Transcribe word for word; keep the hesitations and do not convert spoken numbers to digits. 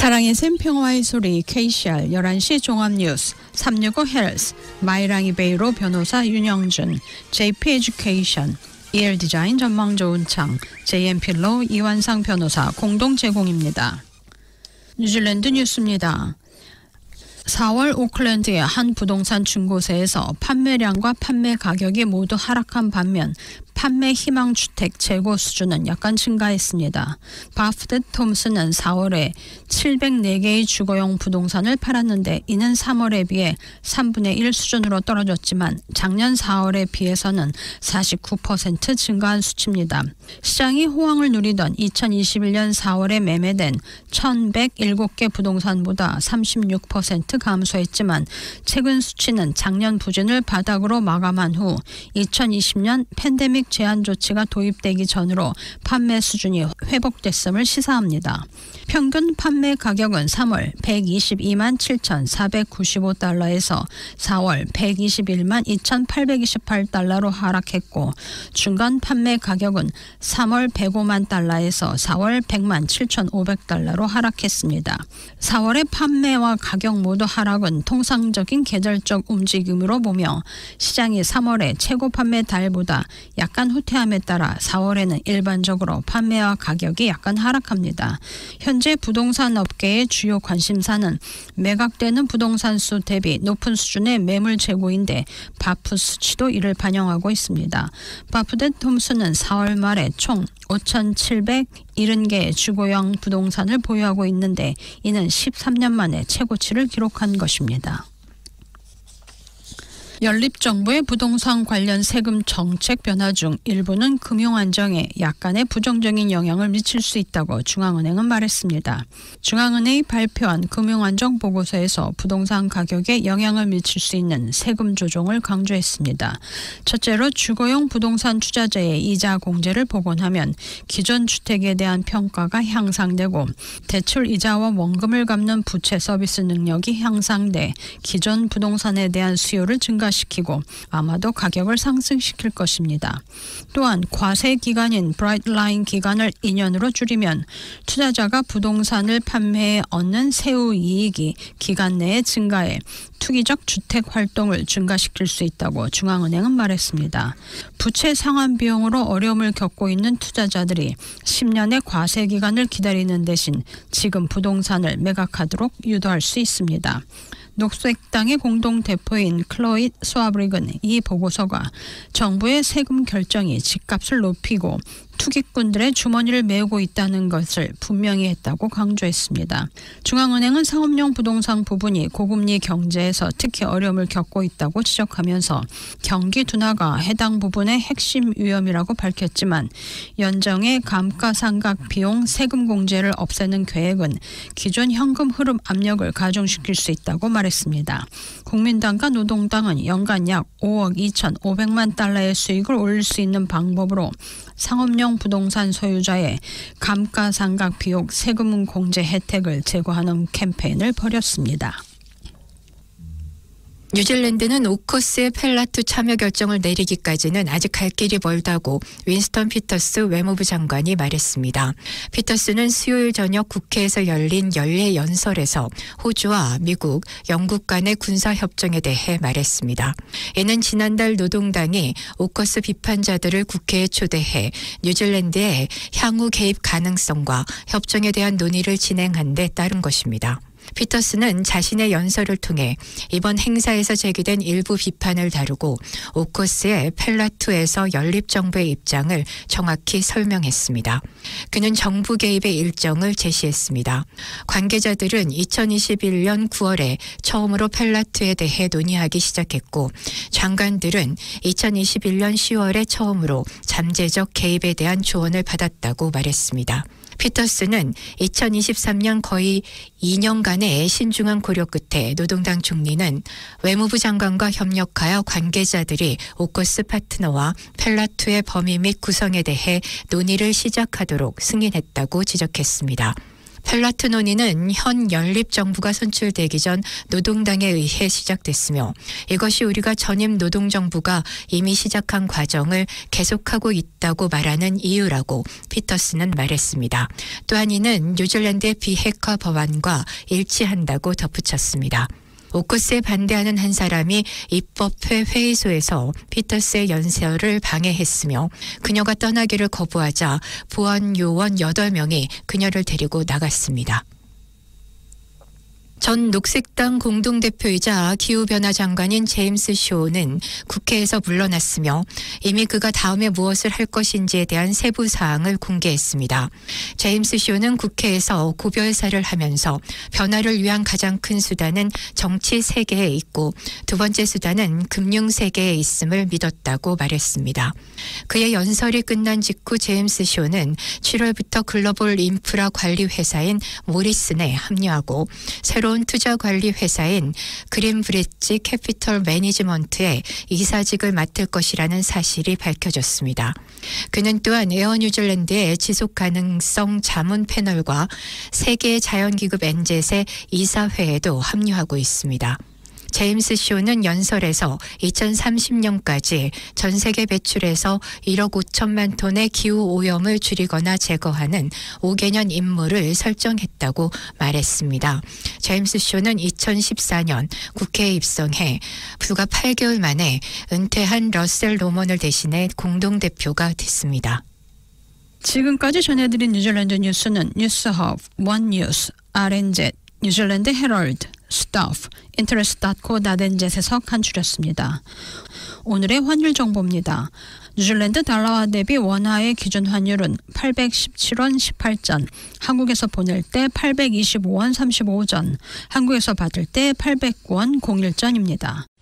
사랑의 샘 평화의 소리 케이씨알 열한 시 종합뉴스 삼육오 헬스 마이랑이 베이로 변호사 윤영준 제이피 에듀케이션 이엘 디자인 전망 좋은 창 제이엠필로 이완상 변호사 공동 제공입니다. 뉴질랜드 뉴스입니다. 사월 오클랜드의 한 부동산 중고세에서 판매량과 판매 가격이 모두 하락한 반면 판매 희망주택 재고 수준은 약간 증가했습니다. 바프드 톰슨은 사월에 칠백사 개의 주거용 부동산을 팔았는데 이는 삼월에 비해 삼분의 일 수준으로 떨어졌지만 작년 사월에 비해서는 사십구 퍼센트 증가한 수치입니다. 시장이 호황을 누리던 이천이십일 년 사월에 매매된 천백칠 개 부동산보다 삼십육 퍼센트 감소했지만 최근 수치는 작년 부진을 바닥으로 마감한 후 이천이십 년 팬데믹 제한 조치가 도입되기 전으로 판매 수준이 회복됐음을 시사합니다. 평균 판매 가격은 삼월 백이십이만 칠천사백구십오 달러에서 사월 백이십일만 이천팔백이십팔 달러로 하락했고 중간 판매 가격은 삼월 백오만 달러에서 사월 백만 칠천오백 달러로 하락했습니다. 사월의 판매와 가격 모두 하락은 통상적인 계절적 움직임으로 보며 시장이 삼월의 최고 판매 달보다 약간 후퇴함에 따라 사월에는 일반적으로 판매와 가격이 약간 하락합니다. 현재 부동산 업계의 주요 관심사는 매각되는 부동산 수 대비 높은 수준의 매물 재고인데 바프 수치도 이를 반영하고 있습니다. 바프드 톰슨은 사월 말에 총 오천칠백칠십 개의 주거용 부동산을 보유하고 있는데 이는 십삼 년 만에 최고치를 기록한 것입니다. 연립정부의 부동산 관련 세금 정책 변화 중 일부는 금융 안정에 약간의 부정적인 영향을 미칠 수 있다고 중앙은행은 말했습니다. 중앙은행이 발표한 금융안정 보고서에서 부동산 가격에 영향을 미칠 수 있는 세금 조정을 강조했습니다. 첫째로 주거용 부동산 투자자의 이자 공제를 복원하면 기존 주택에 대한 평가가 향상되고 대출 이자와 원금을 갚는 부채 서비스 능력이 향상돼 기존 부동산에 대한 수요를 증가 시키고 아마도 가격을 상승시킬 것입니다. 또한 과세 기간인 브라이트 라인 기간을 이 년으로 줄이면 투자자가 부동산을 판매해 얻는 세후 이익이 기간 내에 증가해 투기적 주택 활동을 증가시킬 수 있다고 중앙은행은 말했습니다. 부채 상환 비용으로 어려움을 겪고 있는 투자자들이 십 년의 과세 기간을 기다리는 대신 지금 부동산을 매각하도록 유도할 수 있습니다. 녹색당의 공동대표인 클로이 스와브릭은 이 보고서가 정부의 세금 결정이 집값을 높이고 투기꾼들의 주머니를 메우고 있다는 것을 분명히 했다고 강조했습니다. 중앙은행은 상업용 부동산 부분이 고금리 경제에서 특히 어려움을 겪고 있다고 지적하면서 경기 둔화가 해당 부분의 핵심 위험이라고 밝혔지만 연정의 감가상각 비용 세금 공제를 없애는 계획은 기존 현금 흐름 압력을 가중시킬 수 있다고 말했습니다. 국민당과 노동당은 연간 약 오억 이천오백만 달러의 수익을 올릴 수 있는 방법으로 상업용 부동산 소유자의 감가상각 비용 세금 공제 혜택을 제고하는 캠페인을 벌였습니다. 뉴질랜드는 오커스의 펠라투 참여 결정을 내리기까지는 아직 갈 길이 멀다고 윈스턴 피터스 외무부 장관이 말했습니다. 피터스는 수요일 저녁 국회에서 열린 연례 연설에서 호주와 미국, 영국 간의 군사협정에 대해 말했습니다. 이는 지난달 노동당이 오커스 비판자들을 국회에 초대해 뉴질랜드의 향후 개입 가능성과 협정에 대한 논의를 진행한 데 따른 것입니다. 피터스는 자신의 연설을 통해 이번 행사에서 제기된 일부 비판을 다루고 오커스의 펠라투에서 연립정부의 입장을 정확히 설명했습니다. 그는 정부 개입의 일정을 제시했습니다. 관계자들은 이천이십일 년 구월에 처음으로 펠라투에 대해 논의하기 시작했고 장관들은 이천이십일 년 시월에 처음으로 잠재적 개입에 대한 조언을 받았다고 말했습니다. 피터스는 이천이십삼 년 거의 이 년간의 신중한 고려 끝에 노동당 총리는 외무부 장관과 협력하여 관계자들이 오커스 파트너와 펠라투의 범위 및 구성에 대해 논의를 시작하도록 승인했다고 지적했습니다. 펠라트 논의는 현 연립정부가 선출되기 전 노동당에 의해 시작됐으며 이것이 우리가 전임 노동정부가 이미 시작한 과정을 계속하고 있다고 말하는 이유라고 피터스는 말했습니다. 또한 이는 뉴질랜드의 비핵화 법안과 일치한다고 덧붙였습니다. 오쿠스에 반대하는 한 사람이 입법회 회의소에서 피터스의 연설을 방해했으며 그녀가 떠나기를 거부하자 보안 요원 여덟 명이 그녀를 데리고 나갔습니다. 전 녹색당 공동대표이자 기후변화 장관인 제임스 쇼는 국회에서 물러났으며 이미 그가 다음에 무엇을 할 것인지에 대한 세부 사항을 공개했습니다. 제임스 쇼는 국회에서 고별사를 하면서 변화를 위한 가장 큰 수단은 정치 세계에 있고 두 번째 수단은 금융 세계에 있음을 믿었다고 말했습니다. 그의 연설이 끝난 직후 제임스 쇼는 칠월부터 글로벌 인프라 관리 회사인 모리슨에 합류하고 새로운 투자 관리 회사인 그린브릿지 캐피털 매니지먼트의 이사직을 맡을 것이라는 사실이 밝혀졌습니다. 그는 또한 에어 뉴질랜드의 지속가능성 자문 패널과 세계 자연기급 엔젯의 이사회에도 합류하고 있습니다. 제임스 쇼는 연설에서 이천삼십 년까지 전 세계 배출에서 일억 오천만 톤의 기후오염을 줄이거나 제거하는 오 개년 임무를 설정했다고 말했습니다. 제임스 쇼는 이천십사 년 국회에 입성해 불과 팔 개월 만에 은퇴한 러셀 로먼을 대신해 공동대표가 됐습니다. 지금까지 전해드린 뉴질랜드 뉴스는 뉴스허브, 원뉴스, 알엔젯, 뉴질랜드 헤럴드, 스타프, 인터레스트 닷코 닷엔젯에서 간추렸습니다. 오늘의 환율 정보입니다. 뉴질랜드 달러화 대비 원화의 기준 환율은 팔백십칠 원 십팔 전, 한국에서 보낼 때 팔백이십오 원 삼십오 전, 한국에서 받을 때 팔백구 원 공일 전입니다.